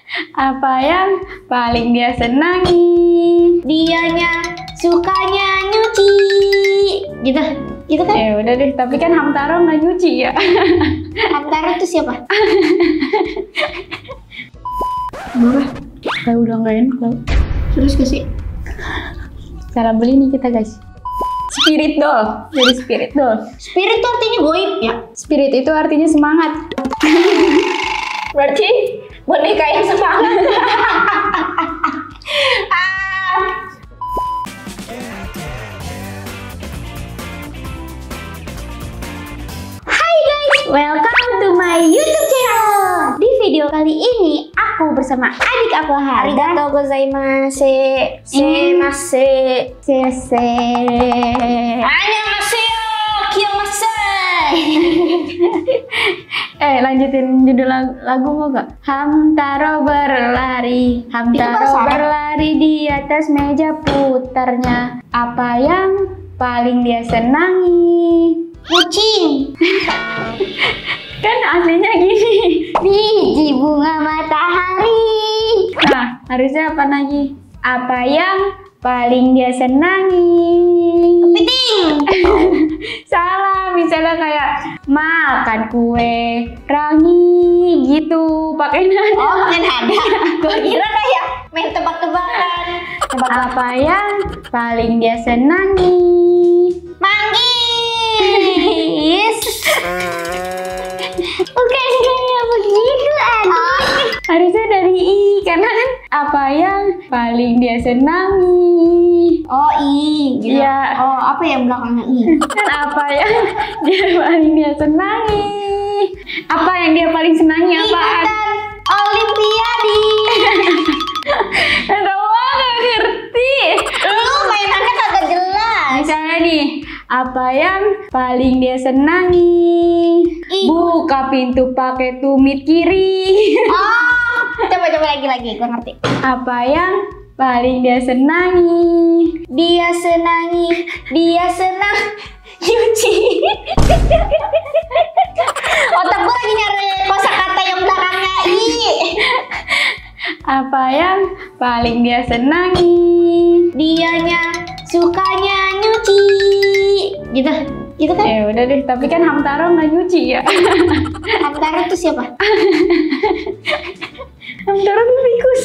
Apa yang paling dia senangi? Dianya sukanya nyuci. Gitu kan? Ya udah deh, tapi kan Hamtaro nggak nyuci ya. Hamtaro itu siapa? Murah. Saya udah nggak enak tau. Terus kasih. Cara beli nih kita guys. Spirit doll, jadi spirit doll. Spirit itu artinya goib ya? Spirit itu artinya semangat. Berarti boneka yang semangat. Hai guys, welcome to my YouTube channel. Di video kali ini aku bersama adik aku Harga. Arigatou gozaimasu. Annyeonghaseyo, kiyomashai. Lanjutin judul lagu mau gak? Hamtaro berlari, Hamtaro berlari di atas meja putarnya. Apa yang paling dia senangi? Kucing. Kan aslinya gini. Biji bunga matahari. Nah, harusnya apa lagi? Apa yang paling dia senangi? Kepiting. Salah, misalnya kayak makan kue rangi gitu, pakai nada. Oh, pakai nada. Gue kira kayak main tebak-tebakan. Apa yang paling dia senangi? Manggis. Bukan kayak begitu, adik. Harusnya dari I, karena kan apa yang paling dia senangi. Oh, I gitu. Iya. Oh, apa yang belakangnya I? Kan apa yang paling dia senangi? Apa yang dia paling senangi apaan? Ikutan Olimpiade. Tahu nggak ngerti. Lu mainannya kagak jelas. Misalnya nih, apa yang paling dia senangi? Buka pintu pakai tumit kiri. Oh, coba lagi, gue ngerti. Apa yang paling dia senangi? Dia senang nyuci. Otak gue lagi nyari kosakata yang belakangnya I. Apa yang paling dia senangi? Dianya sukanya nyuci. Gitu kan? Ya udah deh, tapi kan Hamtaro nggak nyuci ya. Hamtaro itu siapa? Hamtaro tuh tikus.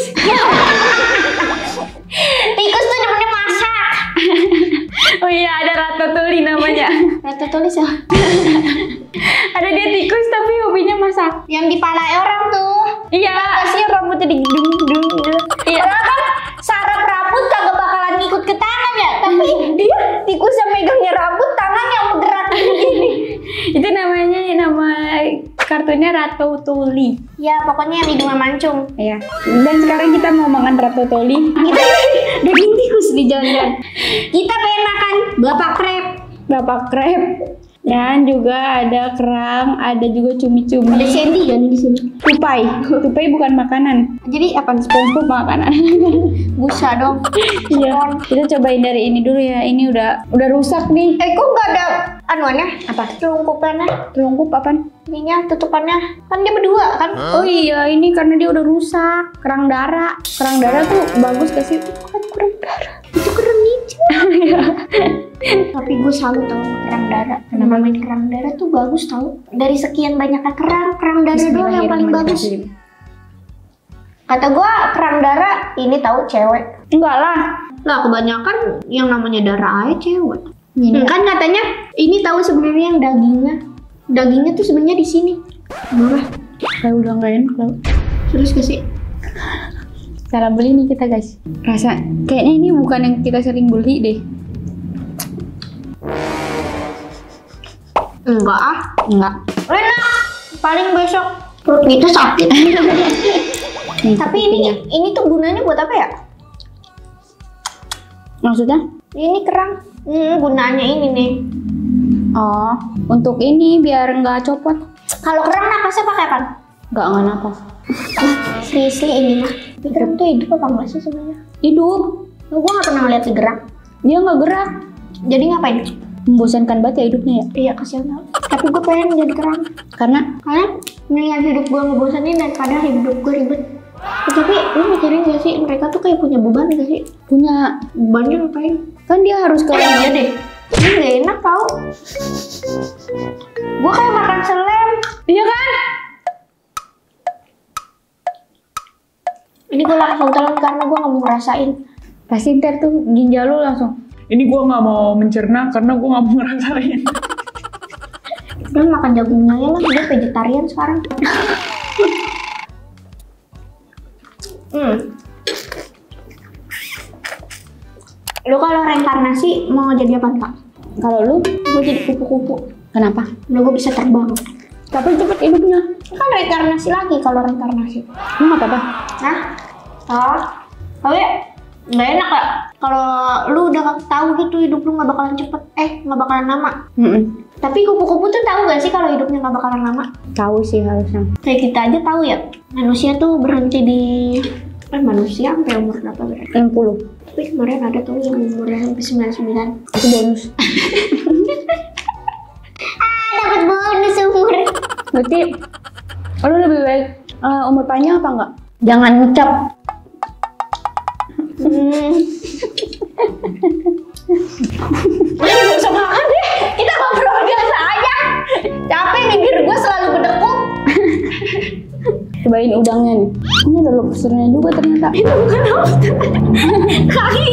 Tikus tuh namanya masak. Oh iya, ada Ratatouille namanya. Ratatouille siapa? Ada dia tikus tapi hobinya masak. Yang dipalai orang tuh. Iya. Pasti rambutnya digedung-gedung gitu. Iya. Padahal kan saraf rambut kagak bakalan ngikut ke tangan ya. Tapi dia tikus yang megangnya rambut, tangan yang bergerak begini. Itu namanya nama kartunya Ratatouille. Ya pokoknya yang hidungnya mancung. Iya. Dan sekarang kita mau makan Ratatouille. Kita daging tikus di jalan-jalan. Kita pengen makan bapak krep. Bapak krep. Dan juga ada kerang, ada juga cumi-cumi. Ada Sandy kan di sini. Tupai. Tupai bukan makanan. Jadi apa? SpongeBob makanan. Busa dong. Iya. Kita cobain dari ini dulu ya. Ini udah rusak nih. Kok nggak ada anuannya? Apa? Telungkupannya. Telungkup apaan? Ininya tutupannya. Kan dia berdua kan? Oh iya, ini karena dia udah rusak. Kerang darah. Kerang darah tuh bagus gak sih? Bukan kerang darah. Itu kerang hijau. Tapi gue salut tau kerang darah. Kenapa main kerang darah tuh bagus tau. Dari sekian banyaknya kerang darah doang yang paling bagus. Kata gue kerang darah ini tahu cewek. Enggak lah. Lah kebanyakan yang namanya darah aja cewek. Ini Kan katanya ini tahu sebenarnya yang dagingnya. Dagingnya tuh sebenarnya di sini. murah. Kayak udah nggak enak tau. Terus kasih. Cara beli nih kita guys. Rasa kayaknya ini bukan yang kita sering beli deh. Enggak ah. Enggak. Enak. Paling besok perut kita sakit. Nih, Tapi ini tuh gunanya buat apa ya? maksudnya? Ini kerang. Gunanya ini nih. Oh, untuk ini biar nggak copot. Kalau kerang napasnya pakai apa? Nggak napas. Seriously ini mah. Ini kerang tuh hidup apa enggak sih sebenarnya? Hidup. Gue nggak pernah ngeliat di gerak. Dia nggak gerak. Jadi ngapain? Membosankan banget ya hidupnya ya. Iya kasihan banget. Tapi gue pengen jadi kerang. Karena Karena mendingan hidup gue ngebosanin daripada hidup gue ribet. Tapi lu mikirin gak sih mereka tuh kayak punya beban gak sih? Punya. Bebannya ngapain? Kan dia harus ke Iya deh. Ini gak enak tau. Gue kayak makan selem. Iya kan? Ini gue langsung telan karena gue gak mau ngerasain. Pasti ntar tuh ginjal lu langsung. Ini gue nggak mau mencerna karena gue nggak mau ngerasain. Udah makan jagungnya ya lah, dia vegetarian sekarang. Lu kalau reinkarnasi mau jadi apa Kak? Kalau lu, Gue jadi kupu-kupu. kenapa? Udah gue bisa terbang. Tapi cepet hidupnya. Kan reinkarnasi lagi kalau reinkarnasi. Lu nggak apa-apa. Nah, tapi nggak enak Kak. Kalau lu udah tahu gitu hidup lu nggak bakalan cepet, nggak bakalan lama. Tapi kupu-kupu tuh tahu gak sih kalau hidupnya nggak bakalan lama? Tahu sih harusnya. Kayak kita aja tahu ya. Manusia tuh berhenti di manusia sampai umur berapa berarti? 60. Tapi kemarin ada tuh yang umurnya sampai 99. Itu bonus. Dapat bonus umur. Berarti lu lebih baik umur panjang apa enggak? Jangan ngecap. Gak usah makan deh. Kita ngobrol biasa aja. Capek bibir gue selalu berdekuk. Cobain udangnya nih. Ini ada lobsternya juga ternyata. Itu bukan lobster. Kaki.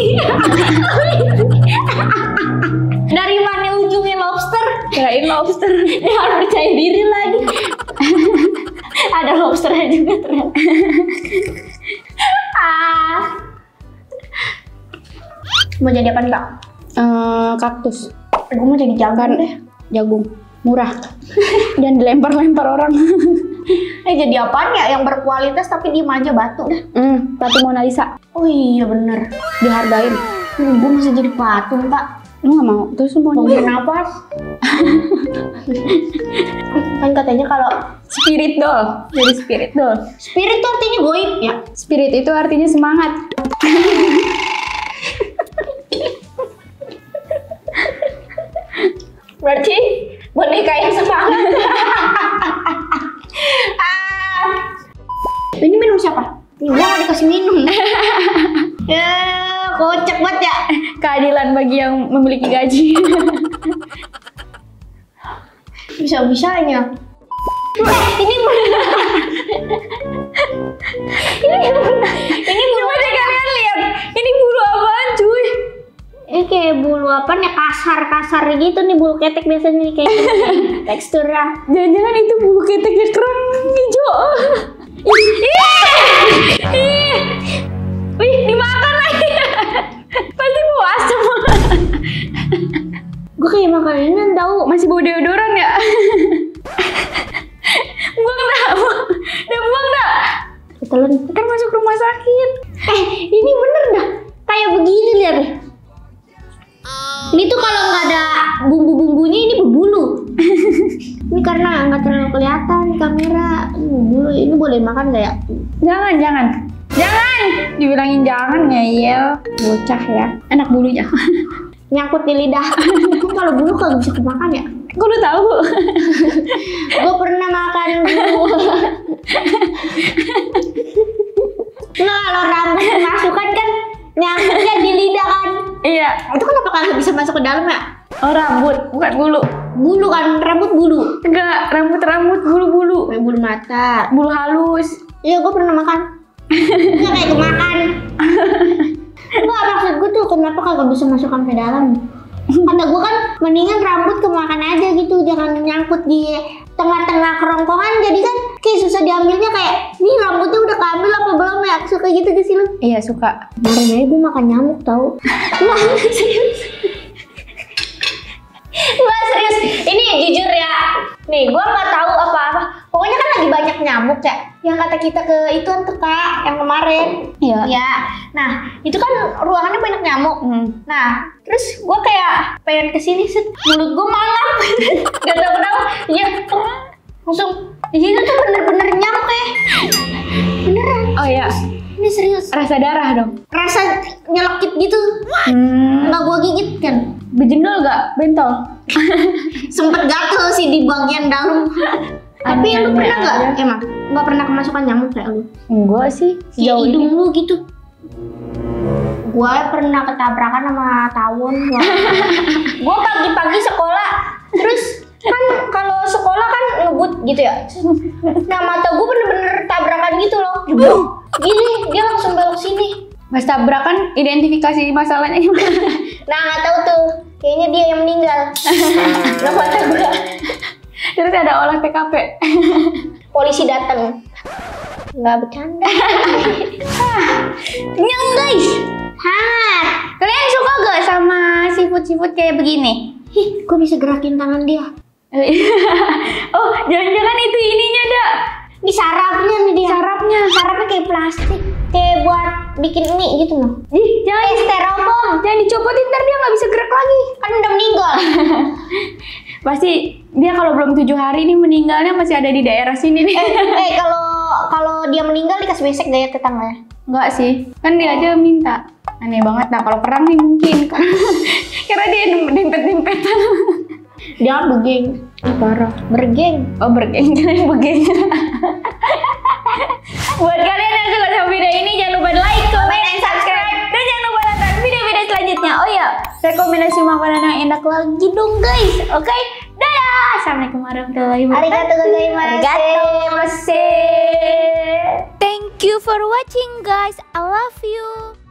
Dari mana ujungnya lobster? Kirain lobster. Dia harus percaya diri lagi. Ada lobsternya juga ternyata. Mau jadi apa Kak? Kaktus. Gue mau jadi jagung deh. Jagung. Murah. Dan dilempar-lempar orang. Jadi apaan ya? Yang berkualitas tapi diem aja batu dah. Patung Mona Lisa. Oh iya bener. Dihargain. Gue masih jadi patung Kak. Lu gak mau? Terus lu mau Mau napas. Kan katanya kalau spirit doll. Jadi spirit doll. spirit tuh artinya goib ya. Spirit itu artinya semangat. Berarti boneka yang semangat. Ini minum siapa? Gue gak dikasih minum. Ya, kocak banget ya. Keadilan bagi yang memiliki gaji. Bisa-bisanya. Ini bulu Coba deh kalian lihat. Ini bulu apaan cuy? ini kayak bulu apa nih, kasar gitu nih, bulu ketek biasanya nih kayak gini. Teksturnya. Jangan-jangan itu bulu keteknya kerang hijau. Wih, dimakan lagi. Pasti bau asam. Gue kayak makanan tahu. Masih bau deodoran ya? Buang dah. Udah buang dah. Ketelan. Ntar masuk rumah sakit. Ini bener dah. Kayak begini lihat deh. Ini tuh kalau nggak ada bumbu-bumbunya ini berbulu. Ini karena nggak terlalu kelihatan di kamera. Ini berbulu. Ini boleh makan nggak ya? Jangan. Dibilangin jangan ngeyel. Bocah ya. Enak bulunya. Nyangkut di lidah. Kok kalau bulu kagak bisa kemakan ya? Kok lu tahu? Gue pernah makan bulu. Nah, kalau rambut kemasukan kan nyangkutnya di lidah kan? Iya. Itu kenapa kagak bisa masuk ke dalam ya? Oh, rambut, bukan bulu. Bulu kan, rambut bulu. Enggak, rambut bulu-bulu. Kayak bulu mata. Bulu halus. Iya, gue pernah makan. Nggak kayak kemakan. Enggak, maksud gue tuh kenapa kagak bisa masuk sampai dalam? Kata gue kan mendingan rambut kemakan aja gitu, jangan nyangkut di tengah-tengah kerongkongan, jadi kan kayak susah diambilnya, kayak nih rambutnya udah keambil apa belum ya? Suka gitu gak sih lu? Iya, suka. Kemarin aja gue makan nyamuk tau. Wah, serius. Wah, serius. Ini jujur ya. Nih, gue nggak tahu apa-apa. Pokoknya kan lagi banyak nyamuk ya. Yang kata kita ke itu tuh Kak, yang kemarin. Iya. Ya. Nah, itu kan ruangannya banyak nyamuk. Nah, terus gue kayak pengen kesini, mulut gue mangap. Gak tau kenapa. Iya, langsung di situ tuh bener-bener nyamuk ya. Beneran. Oh iya. Ini serius. Rasa darah dong. Rasa nyelekit gitu. Nggak gue gigit kan. Bejendol gak? Bentol? Sempet gatel sih di bagian dalam. Tapi lu Aneh-aneh pernah nggak? aja. Emang nggak pernah kemasukan nyamuk kayak lu? Enggak sih. Kayak Sejauh ini. hidung lu gitu. Gua pernah ketabrakan sama tawon. Gua pagi-pagi sekolah, terus kan kalau sekolah kan ngebut gitu ya. Nah mata gua bener-bener tabrakan gitu loh. Jeblok. Gini dia langsung belok sini. Pas tabrakan, identifikasi masalahnya gimana? Nah nggak tahu tuh, kayaknya dia yang meninggal. Nah mata gua. Terus ada olah TKP. Polisi datang. Nggak bercanda. Kenyang guys. Hah, Kalian suka gak sama seafood kayak begini? ih, gua bisa gerakin tangan dia. Oh, jangan-jangan itu ininya, Dak. Di sarapnya nih dia. Sarapnya. Sarapnya kayak plastik, kayak buat bikin mie gitu loh. Ih, jangan Styrofoam. jangan dicopotin, ntar dia nggak bisa gerak lagi. Kan udah meninggal. Pasti dia kalau belum 7 hari nih meninggalnya masih ada di daerah sini nih. Kalau dia meninggal dikasih besek gak ya tetangganya? Enggak sih, kan dia aja minta. Aneh banget. Nah kalau perang nih mungkin karena dia dempet-dempetan. Dia kan begeng. Parah. Bergeng. Oh bergeng, kalian bergeng. Buat kalian yang suka sama video ini jangan lupa like, comment, and subscribe. Dan jangan lupa nonton video-video selanjutnya. Oh ya, rekomendasi makanan yang enak lagi dong guys. Oke, dadah. Assalamualaikum warahmatullahi wabarakatuh. Arigatou gozaimasu. Arigatou. Thank you for watching guys. I love you.